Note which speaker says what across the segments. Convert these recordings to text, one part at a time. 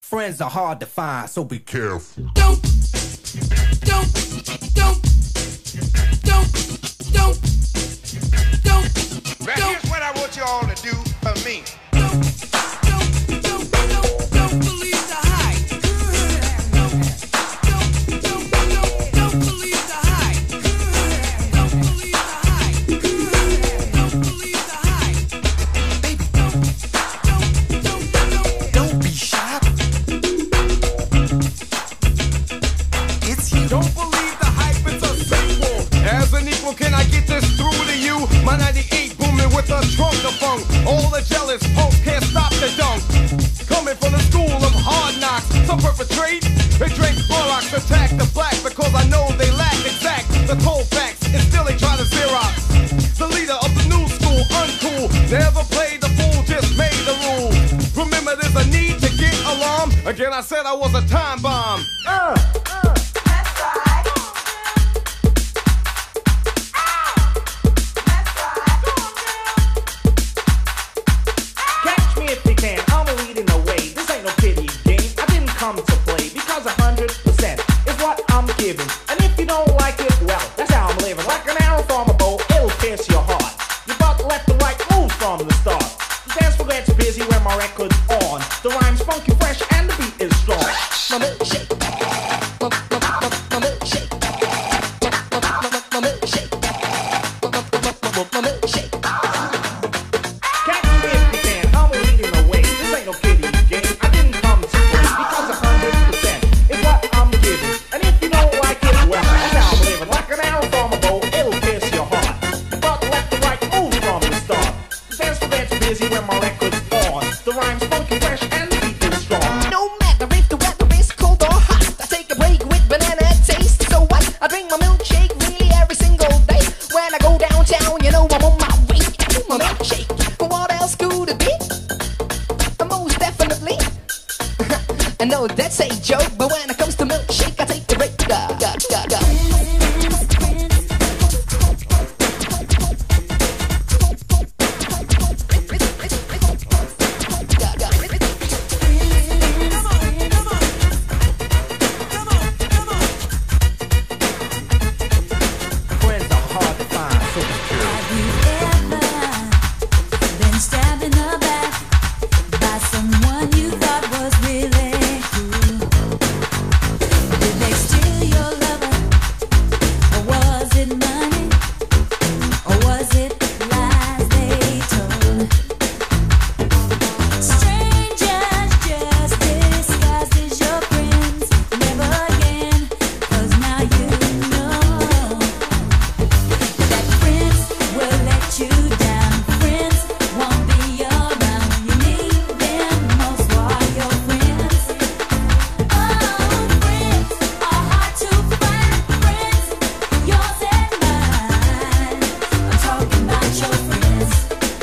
Speaker 1: Friends are hard to find, so be careful.
Speaker 2: Don't. Now here's what I want you all to do for me. Don't believe the hype. Don't believe the hype. Don't believe the hype. Don't believe the hype. Baby, don't be shy. It's you. Don't believe the hype, it's a sequel. As an equal, can I get this through to you? My 98 booming with a trunk of funk. All the jealous folks can't stop the dunk. Coming from the school of hard knocks. Some perpetrate, they drink Clorox, attack the black because I know they lack exact the cold facts, and still they try to Xerox. The leader of the new school, uncool, never played the fool, just made the rules. Remember there's a need to get alarmed. Again I said I was a time bomb.
Speaker 3: And if you don't like it, well, that's how I'm living. Like an arrow from a bow, it'll pierce your heart. Your butt left and right move from the start. The dance floor gets busy when my record's on. The rhyme's funky, fresh, and the beat is strong. My milkshake. My milkshake. My milkshake. My milkshake. Catch me if you can, I'm leading the way. This ain't no kiddie game. I didn't come to play because 100% is what I'm giving. And if you don't like it, well, that's how I'm living. Like an arrow from a bow, it'll pierce your heart. But left and right move from the start. The dance floor gets busy when my record's on. The rhyme's funky, fresh, and the beat is strong.
Speaker 4: No matter if the weather is cold or hot, I take a break with banana taste. So what? I drink my milkshake really every single day. When I go downtown, you know I'm on my way. My milkshake. What else could it be? Most definitely. I know that's a joke, but when it comes to milkshake, I take the break.
Speaker 1: Friends are hard to find, so be careful.
Speaker 5: Have you ever been stabbed in the back by someone you thought was really cool? Did they steal your lover? Or was it money? Or was it lies they told? Strangers just disguised as your friends. Never again, 'cause now you know that friends will let you down. Friends won't be around when you need them most while you're friends. Oh, friends are hard to find. Friends, yours and mine. I'm talking about your friends.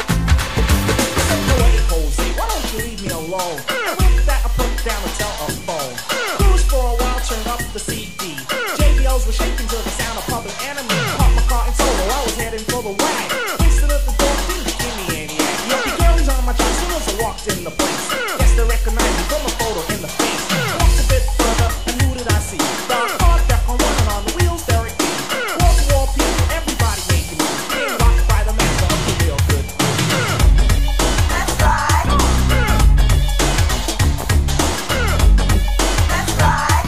Speaker 3: Wait, Jose, why don't you leave me alone? With that, I put down the telephone. Cruise for a while, turn up the CD. JBLs were shaking to the sound of Public Enemy. Parked my car in Solo, I was heading for the ride. Wasted at the door, didn't give me any act. The girls on my track, soon as I walked in the place. Guess they recognized me from a photo in the face. Walked a bit further, and who did I see? The car kept on running on the wheels, Derek D. Wall-to-wall people, everybody making moves. Being rocked by the master of the real good.
Speaker 6: That's right. That's right.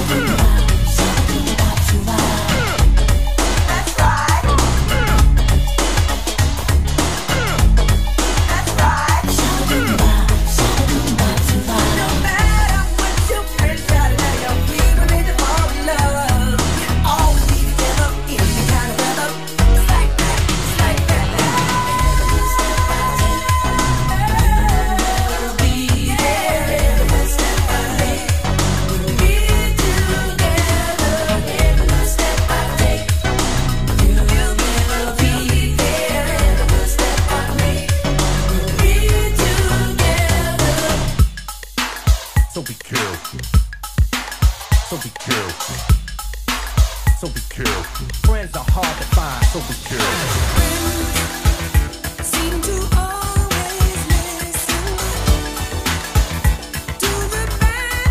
Speaker 1: so be careful. So be careful. Friends are hard to find, so be careful.
Speaker 5: Seem to always listen to the bad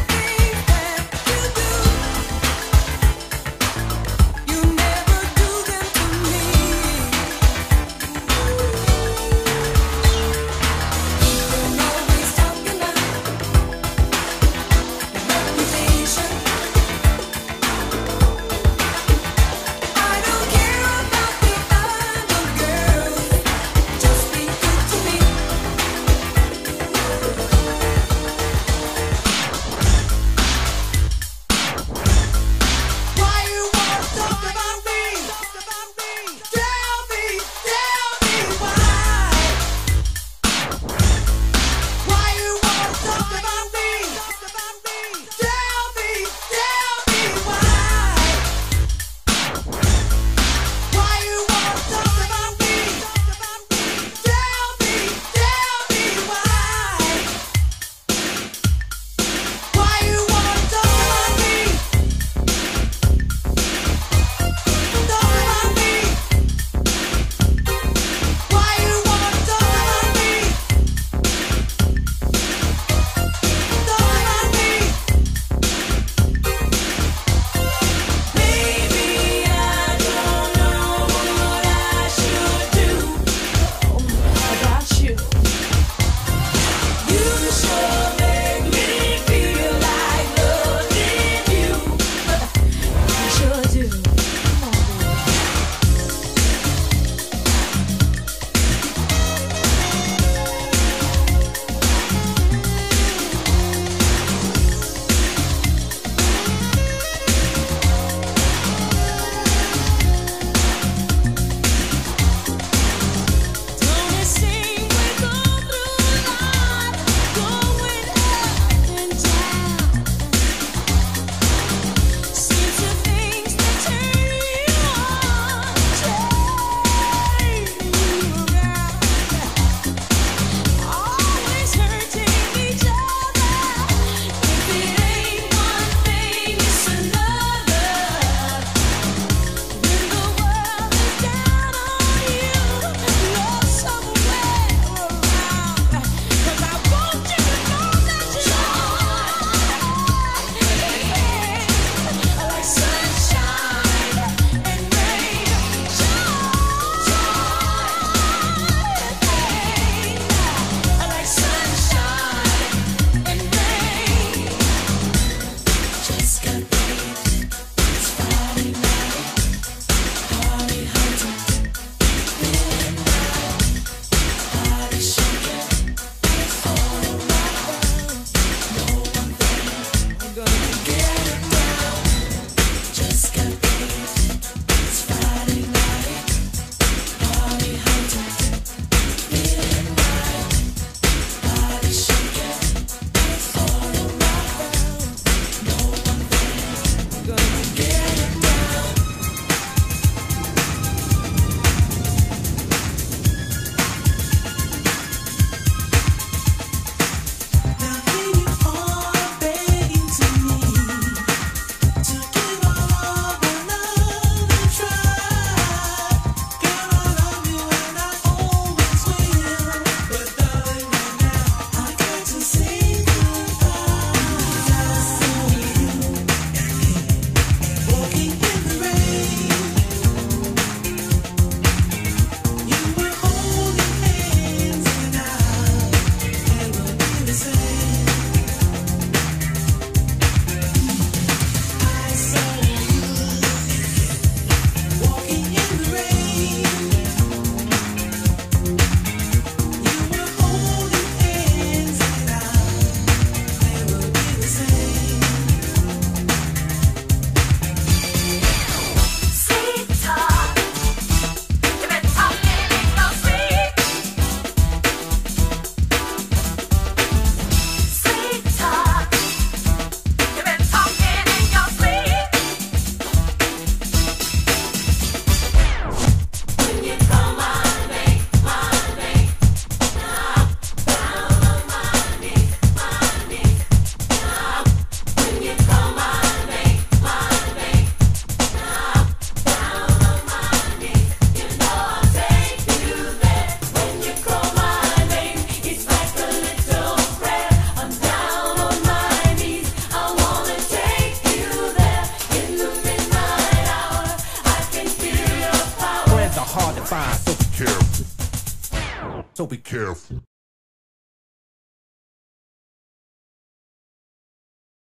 Speaker 1: find, so be careful. So be careful.